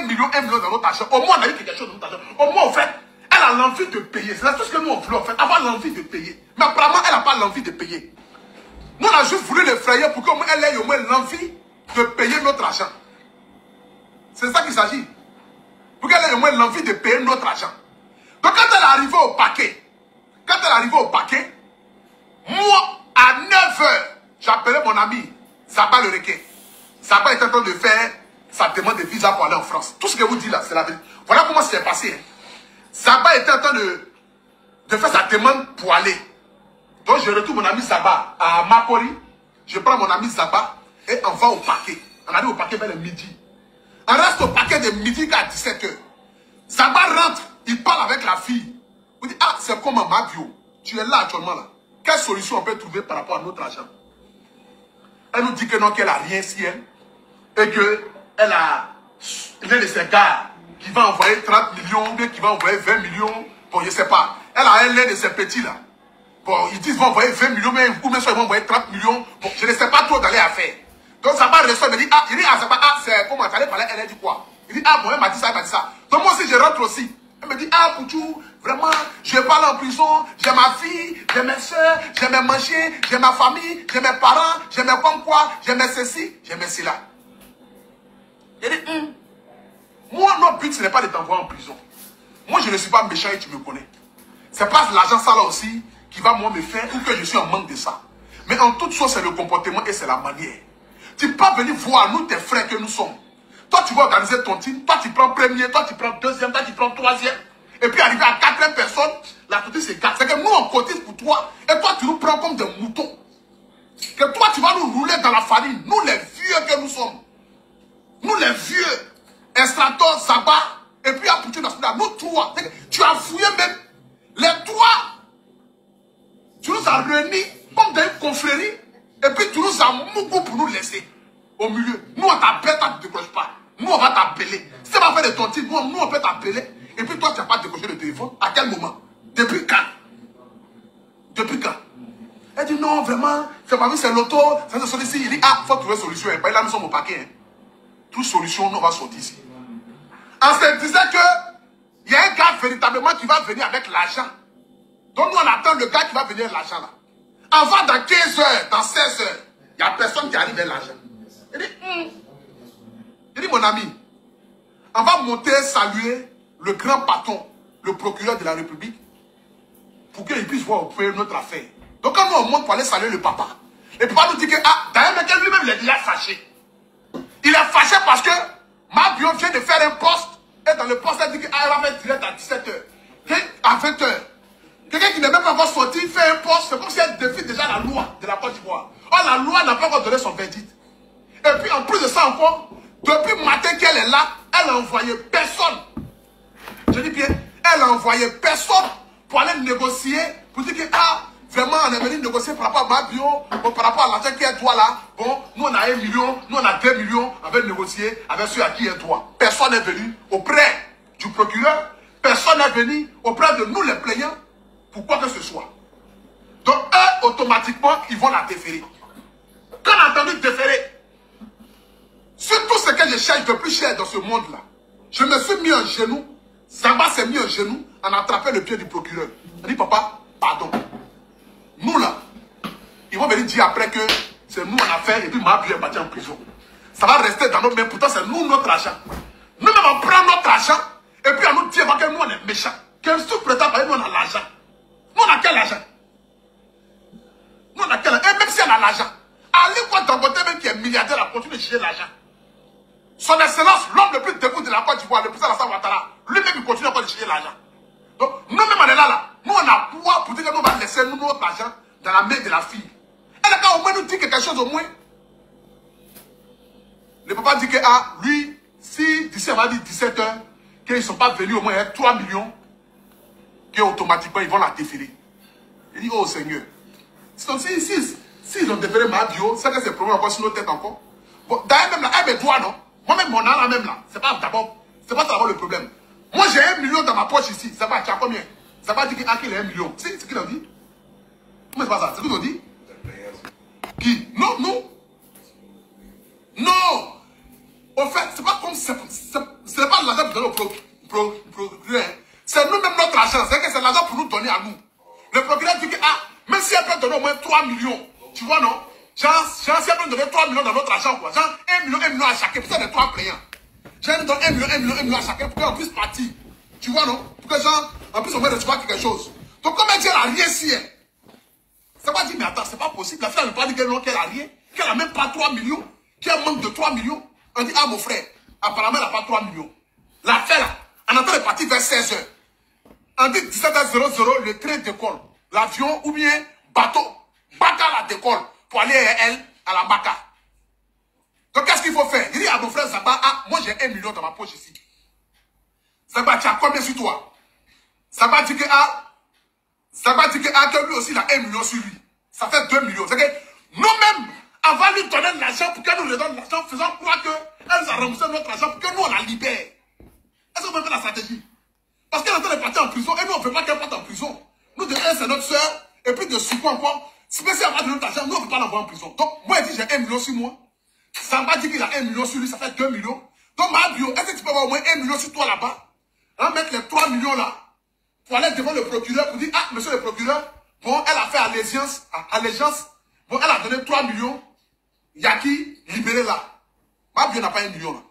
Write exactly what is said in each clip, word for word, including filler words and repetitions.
un million, un million dans notre argent. Au moins, on a eu quelque chose dans notre argent. Au moins, en fait, elle a l'envie de payer. C'est tout ce que nous, on voulait, en fait. Avoir l'envie de payer. Mais apparemment, elle n'a pas l'envie de payer. Nous, on a juste voulu l'effrayer pour qu'elle ait au moins l'envie de payer notre argent. C'est ça qu'il s'agit. Pour qu'elle ait au moins l'envie de payer notre argent. Donc, quand elle est arrivée au paquet, quand elle est arrivée au paquet, moi, à neuf heures, j'appelais mon ami Zaba le requin. Zaba est en train de faire sa demande de visa pour aller en France. Tout ce que vous dites là, c'est la vérité. Voilà comment c'est passé. Hein. Zaba était en train de, de faire sa demande pour aller. Donc je retourne mon ami Zaba à Makori. Je prends mon ami Zaba et on va au paquet. On arrive au paquet vers le midi. On reste au paquet de midi à dix-sept heures. Zaba rentre, il parle avec la fille. Il dit, ah, c'est comme un Mavio. Tu es là actuellement là. Quelle solution on peut trouver par rapport à notre argent? Elle nous dit que non, qu'elle n'a rien si elle. Et qu'elle a l'un de ses gars qui va envoyer trente millions, ou bien qui va envoyer vingt millions. Bon, je ne sais pas. Elle a l'un de ses petits là. Bon, ils disent qu'ils vont envoyer vingt millions, mais ou même soit ils vont envoyer trente millions. Bon, je ne sais pas trop d'aller à faire. Donc ça va rester, il me dit, ah, il dit, ah, ça va, ah, c'est comment tu allais parler, elle a dit quoi? Il dit, ah, bon, elle m'a dit ça, elle m'a dit ça. Donc moi aussi, je rentre aussi. Elle me dit, ah, Poutou, vraiment, je parle en prison, j'ai ma fille, j'ai mes soeurs, j'ai mes manger, j'ai ma famille, j'ai mes parents, j'ai mes comme quoi, j'ai mes ceci, j'ai mes cela. Il dit, hum. Moi, notre but, ce n'est pas de t'envoyer en prison. Moi, je ne suis pas méchant et tu me connais. C'est pas l'argent ça là aussi qui va moi me faire ou que je suis en manque de ça. Mais en toute chose, c'est le comportement et c'est la manière. Tu peux pas venir voir nous, tes frères que nous sommes. Toi, tu vas organiser ton team. Toi, tu prends premier. Toi, tu prends deuxième. Toi, tu prends troisième. Et puis, arriver à quatrième personne, la cotise c'est quatre. C'est que nous, on cotise pour toi. Et toi, tu nous prends comme des moutons. Que toi, tu vas nous rouler dans la farine. Nous, les vieux que nous sommes. Nous, les vieux. Extracteurs, Zaba. Et puis, à Poutou, nous, trois. Tu as fouillé même. Les trois. Tu nous as réunis comme des confréries. Et puis, tu nous as mougou pour nous laisser. Au milieu. Nous, on t'appelle, toi, tu ne décroches pas. Nous, on va t'appeler. Si tu vas faire de ton type, nous, nous, on peut t'appeler. Et puis, toi, tu n'as pas décroché le téléphone. À quel moment? Depuis quand? Depuis quand? Elle dit, non, vraiment, c'est pas vu, c'est l'auto. C'est une solution. Il dit, ah, il faut trouver une solution. Et puis là, nous sommes au paquet. Hein. Toute solution, nous, on va sortir ici. On se disait que il y a un gars véritablement qui va venir avec l'argent. Donc, nous, on attend le gars qui va venir avec l'argent là. Avant, dans quinze heures, dans seize heures, il n'y a personne qui arrive avec l'argent. Il dit, hum. Il dit, mon ami, on va monter saluer le grand patron, le procureur de la République, pour qu'il puisse voir au point notre affaire. Donc quand nous on monte pour aller saluer le papa, le papa nous dit que, ah, d'ailleurs, mais lui-même, il est déjà fâché. Il est fâché parce que Mabio vient de faire un poste, et dans le poste, elle dit qu'elle ah, va faire direct à dix-sept heures, à vingt heures. Quelqu'un qui n'est même pas encore sorti fait un poste, c'est comme si elle défie déjà la loi de la Côte d'Ivoire. Or, la loi n'a pas encore donné son verdict. Et puis, en plus de ça encore, depuis le matin qu'elle est là, elle a envoyé personne. Je dis bien, elle a envoyé personne pour aller négocier, pour dire que, ah, vraiment, on est venu négocier par rapport à Mabio, bon, par rapport à l'argent qui est droit là. Bon, nous on a un million, nous on a deux millions, on va négocier avec ceux à qui est droit. Personne n'est venu auprès du procureur, personne n'est venu auprès de nous les plaignants, pour quoi que ce soit. Donc, eux, automatiquement, ils vont la déférer. Quand on a entendu déférer, surtout ce que je cherche de plus cher dans ce monde-là, je me suis mis en genou, Zaba s'est mis en genou, en attrapant le pied du procureur. Il dit, papa, pardon. Nous là, ils vont venir dire après que c'est nous en affaire et puis Mabio est parti en prison. Ça va rester dans nos mains, pourtant c'est nous notre argent. Nous-mêmes on prend notre argent et puis on nous dit que nous on est méchants. Qu'un sous-prétend, nous on a l'argent. Nous on a quel argent? Nous on a quel argent? Et même si on a l'argent, allez quoi Dangote même qui est milliardaire à continuer de chier l'argent. Son excellence, l'homme le plus debout de la Côte d'Ivoire, le président Alassane Ouattara, lui-même il continue encore de chier l'argent. Donc nous-mêmes on est là là. Nous on a pouvoir pour dire que nous on va laisser nous, notre argent dans la main de la fille. Et le gars au moins nous dit quelque chose au moins. Le papa dit que ah, lui, si d'ici on va dire dix-sept heures, qu'ils ne sont pas venus au moins avec trois millions, qu'automatiquement ils vont la défiler. Il dit, oh Seigneur. Donc si, si, si ils ont déféré Mabio, c'est que c'est problème encore sur nos têtes encore. Bon, d'ailleurs même là, elle me doit non. Moi-même mon âme même là, c'est pas d'abord, c'est pas d'abord le problème. Moi j'ai un million dans ma poche ici, ça va, tu as combien? Ça va dire qu'il ah, qu'il a un million. C'est ce qu'il a dit? Comment c'est pas ça? C'est ce qu'ils ont dit? Qui? Non, non. Non. En fait, c'est pas comme... C'est pas l'argent pour donner au procureur. C'est nous-mêmes notre argent. C'est que c'est l'argent pour nous donner à nous. Le procureur dit que, ah, même si elle peut donner au moins trois millions, tu vois, non? Genre, si elle peut donner trois millions dans notre argent, quoi. Genre, un million, un million à chacun. Pour ça, les trois payants. Genre, nous donne un million, un million, un million à chacun pour qu'on puisse partir. Tu vois, non? Pour que, genre, en plus, on va recevoir quelque chose. Donc, comme elle dit, elle n'a rien si elle. Ça va dire, mais attends, c'est pas possible. La fille, elle ne veut pas dire qu'elle n'a rien, qu'elle n'a même pas trois millions, qu'elle manque de trois millions. On dit, ah, mon frère, apparemment, elle n'a pas trois millions. La fille, là, on entend de partir vers seize heures. On dit dix-sept heures, le train décolle. L'avion ou bien bateau. Baka la décolle pour aller, elle, à la Baka. Donc, qu'est-ce qu'il faut faire? Il dit à mon frère Zaba, ah, moi j'ai un million dans ma poche ici. Zaba, tu as combien sur toi? Zaba dit que, ah, Zaba dit que, ah, que lui aussi, il a un million sur lui. Ça fait deux millions. C'est que nous-mêmes, avant de lui donner de l'argent pour qu'elle nous redonne l'argent, faisant croire qu'elle nous a remboursé notre argent pour que nous, on la libère. Est-ce qu'on peut faire la stratégie? Parce qu'elle est en train de partir en prison et nous, on ne veut pas qu'elle parte en prison. Nous, de un, c'est notre soeur, et puis de six encore, spécialement de notre argent, nous, on ne veut pas l'envoyer en prison. Donc, moi, il dit, j'ai un million sur moi. Samba dit qu'il a un million sur lui, ça fait deux millions. Donc, ma bio, est-ce que tu peux avoir au moins un million sur toi là-bas? Hein, mettre les trois millions là, pour aller devant le procureur, pour dire, ah, monsieur le procureur, bon, elle a fait allégeance, allégeance, bon, elle a donné trois millions, Yaki, libéré là. Ma bio n'a pas un million là.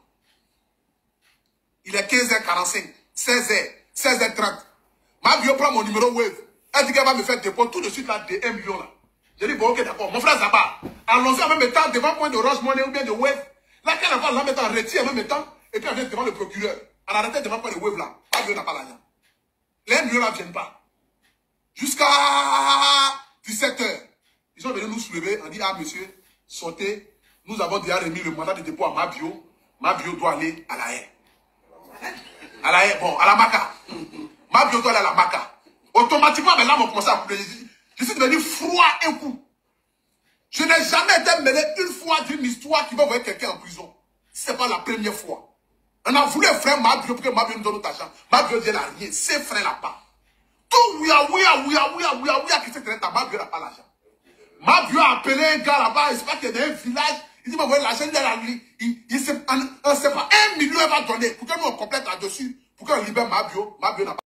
Il est quinze heures quarante-cinq, seize heures, seize heures trente. Ma bio prend mon numéro Wave. Elle dit qu'elle va me faire dépôt tout de suite là de un million là. J'ai dit, bon, ok, d'accord. Mon frère Zaba, allons-y en même temps devant point de Orange Money ou bien de Wave. Là, quand elle va en même temps, retire en même temps, et puis elle vient devant le procureur. Elle arrête devant point de Wave là. Ma bio n'a pas l'argent. Les un million là ne viennent pas. Jusqu'à dix-sept heures. Ils sont venus nous soulever. On dit, ah, monsieur, sortez. Nous avons déjà remis le mandat de dépôt à ma bio. Ma bio doit aller à la haie. À la haie, bon, à la Maca. Ma bio doit aller à la Maca. Automatiquement, mes larmes ont commencé à couler. Je suis devenu froid et coup. Je n'ai jamais été mêlé une fois d'une histoire qui va envoyer quelqu'un en prison. Ce n'est pas la première fois. On a voulu frère ma bio pour que ma bio nous donne notre argent. Ma bio dit n'a rien. Ses frères là pas. Tout ouya ouya ouya ouya ouya ouya qui s'est traité, ma bio n'a pas l'argent. Ma bio a appelé un gars là-bas, il sait pas qu'il y a un village. Il dit, m'envoyer l'argent, il est là, il ne sait pas, un million elle va donner pour que nous on complète là-dessus, pour qu'on libère ma bio. Ma bio n'a pas